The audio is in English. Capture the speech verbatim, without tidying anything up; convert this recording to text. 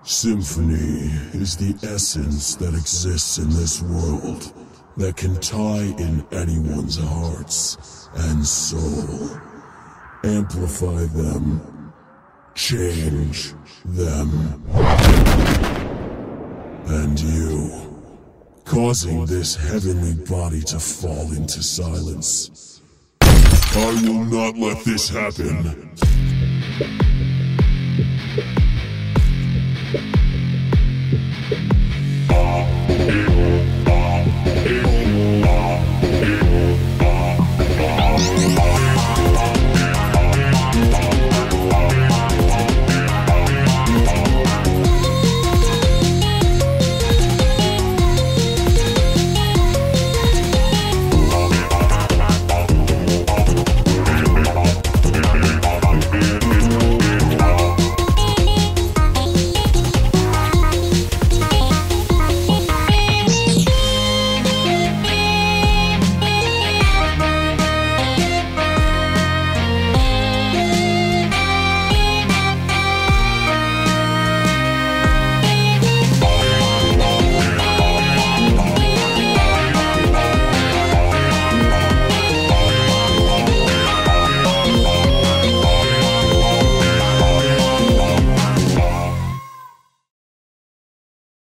Symphony is the essence that exists in this world, that can tie in anyone's hearts and soul. Amplify them. Change them. And you, causing this heavenly body to fall into silence. I will not let this happen.